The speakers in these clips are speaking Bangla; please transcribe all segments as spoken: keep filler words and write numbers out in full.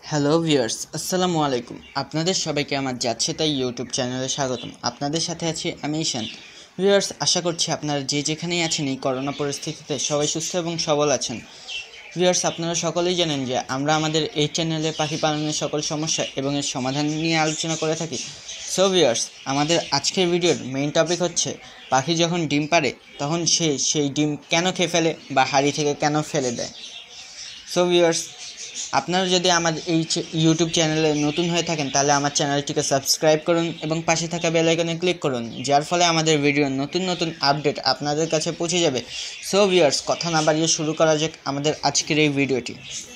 হ্যালো ভিউয়ার্স, আসসালামু আলাইকুম। আপনাদের সবাইকে আমার যাচ্ছে তাই ইউটিউব চ্যানেলে স্বাগতম। আপনাদের সাথে আছি আমি ঈশান। ভিউয়ার্স, আশা করছি আপনারা যে যেখানেই আছেন এই করোনা পরিস্থিতিতে সবাই সুস্থ এবং সবল আছেন। ভিউয়ার্স, আপনারা সকলেই জানেন যে আমরা আমাদের এই চ্যানেলে পাখি পালনের সকল সমস্যা এবং এর সমাধান নিয়ে আলোচনা করে থাকি। সো ভিউয়ার্স, আমাদের আজকের ভিডিওর মেইন টপিক হচ্ছে পাখি যখন ডিম পাড়ে তখন সে সেই ডিম কেন খেয়ে ফেলে বা হাঁড়ি থেকে কেন ফেলে দেয়। সো ভিউয়ার্স, আপনারা যদি আমার এই ইউটিউব চ্যানেলে নতুন হয়ে থাকেন তাহলে আমার চ্যানেলটিকে সাবস্ক্রাইব করুন এবং পাশে থাকা বেল আইকনে ক্লিক করুন, যার ফলে আমাদের ভিডিওর নতুন নতুন আপডেট আপনাদের কাছে পৌঁছে যাবে। সো ভিউয়ার্স, কথা না বাড়িয়ে শুরু করা যাক আমাদের আজকের এই ভিডিওটি।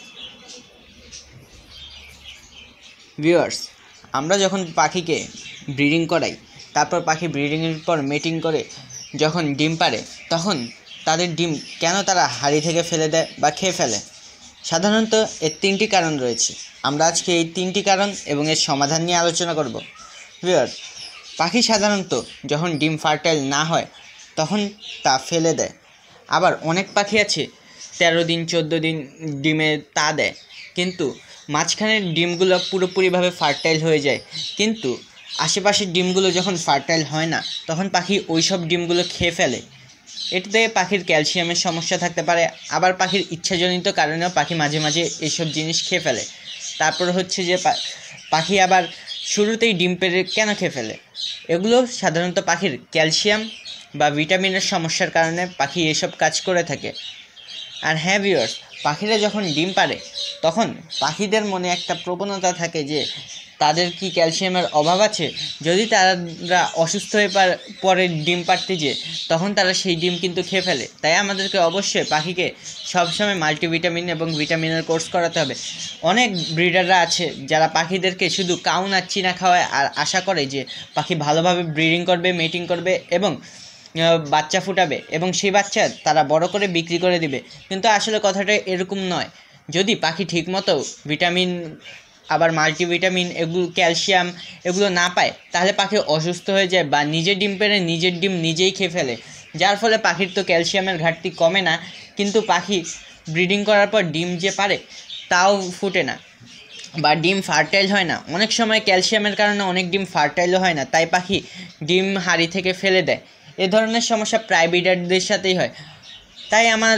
ভিউয়ার্স, আমরা যখন পাখিকে ব্রিডিং করাই, তারপর পাখি ব্রিডিংয়ের পর মেটিং করে যখন ডিম পাড়ে, তখন তাদের ডিম কেন তারা হাঁড়ি থেকে ফেলে দেয় বা খেয়ে ফেলে। সাধারণত এর তিনটি কারণ রয়েছে। আমরা আজকে এই তিনটি কারণ এবং এর সমাধান নিয়ে আলোচনা করব। ভিউয়ার, পাখি সাধারণত যখন ডিম ফার্টাইল না হয় তখন তা ফেলে দেয়। আবার অনেক পাখি আছে তেরো দিন চোদ্দো দিন ডিমে তা দেয়, কিন্তু মাঝখানের ডিমগুলো পুরোপুরিভাবে ফার্টাইল হয়ে যায়, কিন্তু আশেপাশের ডিমগুলো যখন ফার্টাইল হয় না তখন পাখি ওই সব ডিমগুলো খেয়ে ফেলে। এটাতে পাখির ক্যালসিয়ামের সমস্যা থাকতে পারে। আবার পাখির ইচ্ছাজনিত কারণেও পাখি মাঝে মাঝে এইসব জিনিস খেয়ে ফেলে। তারপর হচ্ছে যে পাখি আবার শুরুতেই ডিম পেড়ে কেন খেয়ে ফেলে, এগুলো সাধারণত পাখির ক্যালসিয়াম বা ভিটামিনের সমস্যার কারণে পাখি এসব কাজ করে থাকে। আর হ্যাঁ ভিউয়ার্স, পাখিরা যখন ডিম পাড়ে তখন পাখিদের মনে একটা প্রবণতা থাকে যে তাদের কি ক্যালসিয়ামের অভাব আছে। যদি তারা অসুস্থ হয়ে পরে ডিম পাড়তে যে তখন তারা সেই ডিম কিন্তু খেয়ে ফেলে। তাই আমাদেরকে অবশ্যই পাখিকে সবসময় মাল্টিভিটামিন এবং ভিটামিনের কোর্স করাতে হবে। অনেক ব্রিডাররা আছে যারা পাখিদেরকে শুধু কাউন আর চিনা খাওয়ায় আর আশা করে যে পাখি ভালোভাবে ব্রিডিং করবে, মেটিং করবে এবং বাচ্চা ফুটাবে এবং সেই বাচ্চা তারা বড় করে বিক্রি করে দিবে। কিন্তু আসলে কথাটা এরকম নয়। যদি পাখি ঠিকমতো ভিটামিন আবার মাল্টিভিটামিন এগুলো ক্যালসিয়াম এগুলো না পায় তাহলে পাখি অসুস্থ হয়ে যায় বা নিজের ডিম পেড়ে নিজের ডিম নিজেই খেয়ে ফেলে, যার ফলে পাখির তো ক্যালসিয়ামের ঘাটতি কমে না, কিন্তু পাখি ব্রিডিং করার পর ডিম যে পারে তাও ফুটে না বা ডিম ফার্টাইল হয় না। অনেক সময় ক্যালসিয়ামের কারণে অনেক ডিম ফার্টাইলও হয় না, তাই পাখি ডিম হাঁড়ি থেকে ফেলে দেয়। এ ধরনের সমস্যা প্রায় ব্রিডারদের সাথেই হয়। তাই আমার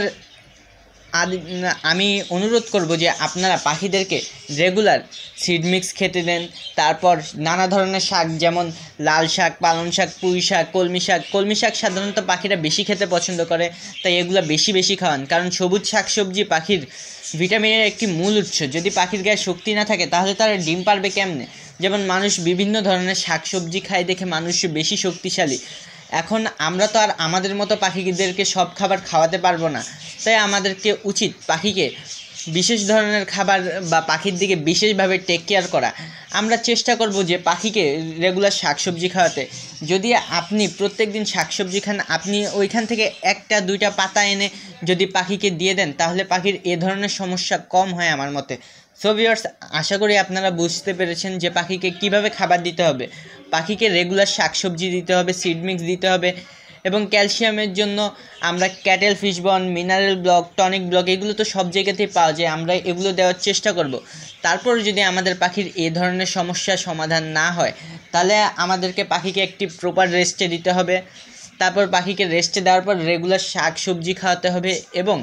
আমি অনুরোধ করব যে আপনারা পাখিদেরকে রেগুলার সিড মিক্স খেতে দেন। তারপর নানা ধরনের শাক, যেমন লাল শাক, পালং শাক, পুঁই শাক, কলমি শাক। কলমি শাক সাধারণত পাখিরা বেশি খেতে পছন্দ করে, তাই এগুলো বেশি বেশি খাওয়ান, কারণ সবুজ শাকসবজি পাখির ভিটামিনের একটি মূল উৎস। যদি পাখির গায়ে শক্তি না থাকে তাহলে তারা ডিম পারবে কেমনে। যেমন মানুষ বিভিন্ন ধরনের শাকসবজি খায় দেখে মানুষ বেশি শক্তিশালী। এখন আমরা তো আর আমাদের মতো পাখিদেরকে সব খাবার খাওয়াতে পারবো না, তাই আমাদেরকে উচিত পাখিকে বিশেষ ধরনের খাবার বা পাখির দিকে বিশেষভাবে টেক কেয়ার করা। আমরা চেষ্টা করব যে পাখিকে রেগুলার শাকসবজি খাওয়াতে। যদি আপনি প্রত্যেক দিন শাকসবজি খান, আপনি ওইখান থেকে একটা দুইটা পাতা এনে যদি পাখিকে দিয়ে দেন তাহলে পাখির এ ধরনের সমস্যা কম হয় আমার মতে। সো ভিউয়ার্স, আশা করি আপনারা বুঝতে পেরেছেন যে পাখিকে কিভাবে খাবার দিতে হবে। পাখিকে রেগুলার শাকসবজি দিতে হবে, সিড মিক্স দিতে হবে এবং ক্যালসিয়ামের জন্য আমরা cattle fish bone, mineral block, tonic block এগুলো তো সব জায়গাতেই পাওয়া যায়, আমরা এগুলো দেওয়ার চেষ্টা করব। তারপর যদি আমাদের পাখির এ ধরনের সমস্যার সমাধান না হয় তাহলে আমাদেরকে পাখিকে একটি প্রপার রেস্টে দিতে হবে। তারপর পাখিকে রেস্টে দেওয়ার পর রেগুলার শাক সবজি খাওয়াতে হবে এবং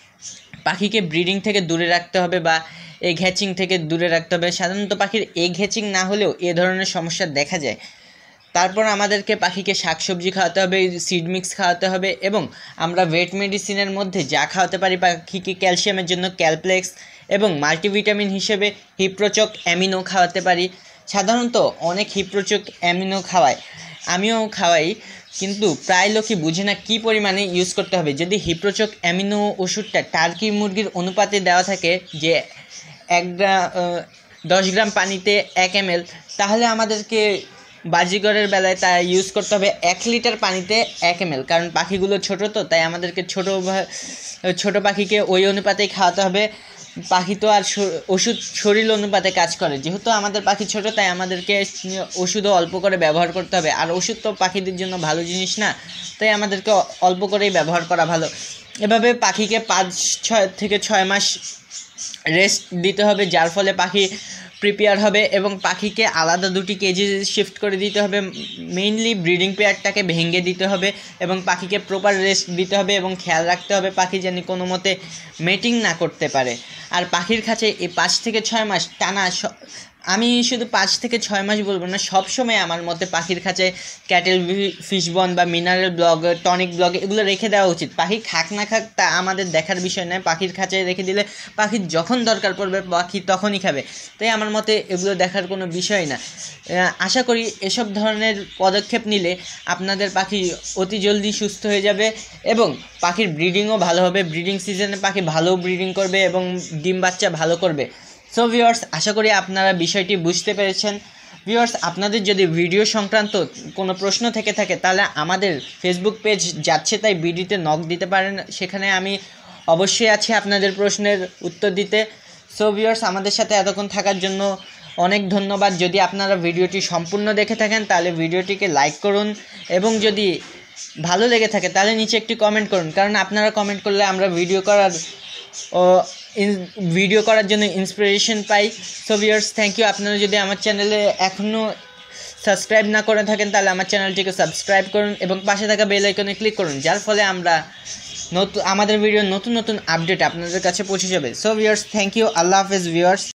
পাখিকে ব্রিডিং থেকে দূরে রাখতে হবে বা এগ হ্যাচিং থেকে দূরে রাখতে হবে। সাধারণত পাখির এগ হ্যাচিং না হলেও এ ধরনের সমস্যা দেখা যায়। তারপর আমাদেরকে পাখিকে শাকসবজি খাওয়াতে হবে, সিড মিক্স খাওয়াতে হবে এবং আমরা ভেট মেডিসিনের মধ্যে যা খাওয়াতে পারি পাখিকে ক্যালসিয়ামের জন্য ক্যালপ্লেক্স এবং মাল্টিভিটামিন হিসেবে হিপ্রোচক অ্যামিনো খাওয়াতে পারি। সাধারণত অনেক হিপ্রোচক অ্যামিনো খাওয়ায়, আমিও খাওয়াই, কিন্তু প্রায় লোকই বুঝে না কী পরিমাণে ইউজ করতে হবে। যদি হিপ্রোচক অ্যামিনো ওষুধটা টার্কি মুরগির অনুপাতে দেওয়া থাকে যে এক গ্রাম দশ গ্রাম পানিতে এক এম এল, তাহলে আমাদেরকে বাজিগরের বেলায় তা ইউজ করতে হবে এক লিটার পানিতে এক এম এল, কারণ পাখিগুলো ছোটো তো, তাই আমাদেরকে ছোটো ছোটো পাখিকে ওই অনুপাতেই খাওয়াতে হবে। পাখি তো আর ওষুধ শরীর অনুপাতে কাজ করে, যেহেতু আমাদের পাখি ছোটো তাই আমাদেরকে ওষুধও অল্প করে ব্যবহার করতে হবে। আর ওষুধ তো পাখিদের জন্য ভালো জিনিস না, তাই আমাদেরকে অল্প করেই ব্যবহার করা ভালো। এভাবে পাখিকে পাঁচ ছয় থেকে ছয় মাস রেস্ট দিতে হবে, যার ফলে পাখি প্রিপেয়ার হবে এবং পাখিকে আলাদা দুটি কেজি শিফট করে দিতে হবে। মেইনলি ব্রিডিং পেয়ারটাকে ভেঙে দিতে হবে এবং পাখিকে প্রপার রেস্ট দিতে হবে এবং খেয়াল রাখতে হবে পাখি যেন কোনো মতে মেটিং না করতে পারে। আর পাখির কাছে এই পাঁচ থেকে ছয় মাস টানা, আমি শুধু পাঁচ থেকে ছয় মাস বলবো না, সবসময় আমার মতে পাখির কাছে ক্যাটেল ফিশ বন বা মিনারেল ব্লগ, টনিক ব্লগ এগুলো রেখে দেওয়া উচিত। পাখি খাক না খাক তা আমাদের দেখার বিষয় নয়, পাখির খাঁচায় রেখে দিলে পাখির যখন দরকার পড়বে পাখি তখনই খাবে। তাই আমার মতে এগুলো দেখার কোনো বিষয় না। আশা করি এসব ধরনের পদক্ষেপ নিলে আপনাদের পাখি অতি জলদি সুস্থ হয়ে যাবে এবং পাখির ব্রিডিংও ভালো হবে। ব্রিডিং সিজনে পাখি ভালো ব্রিডিং করবে এবং ডিম বাচ্চা ভালো করবে। সো ভিউয়ার্স, আশা করি আপনারা বিষয়টি বুঝতে পেরেছেন। ভিউয়ার্স, আপনাদের যদি ভিডিও সংক্রান্ত কোনো প্রশ্ন থেকে থাকে তাহলে আমাদের ফেসবুক পেজ যাচ্ছে তাই বিডিতে নক দিতে পারেন, সেখানে আমি অবশ্যই আছি আপনাদের প্রশ্নের উত্তর দিতে। সো ভিউয়ার্স, আমাদের সাথে এতক্ষণ থাকার জন্য অনেক ধন্যবাদ। যদি আপনারা ভিডিওটি সম্পূর্ণ দেখে থাকেন তাহলে ভিডিওটিকে লাইক করুন এবং যদি ভালো লেগে থাকে তাহলে নিচে একটি কমেন্ট করুন, কারণ আপনারা কমেন্ট করলে আমরা ভিডিও করার ও ভিডিও করার জন্য ইন্সপিরেশন পাই। So viewers, thank you. আপনারা যদি আমার চ্যানেলে এখনও সাবস্ক্রাইব না করে থাকেন তাহলে আমার চ্যানেলটিকে সাবস্ক্রাইব করুন এবং পাশে থাকা বেল আইকনে ক্লিক করুন, যার ফলে আমরা নতুন আমাদের ভিডিও নতুন নতুন আপডেট আপনাদের কাছে পৌঁছে যাবে। So viewers, thank you. আল্লাহ হাফেজ ভিউয়ার্স।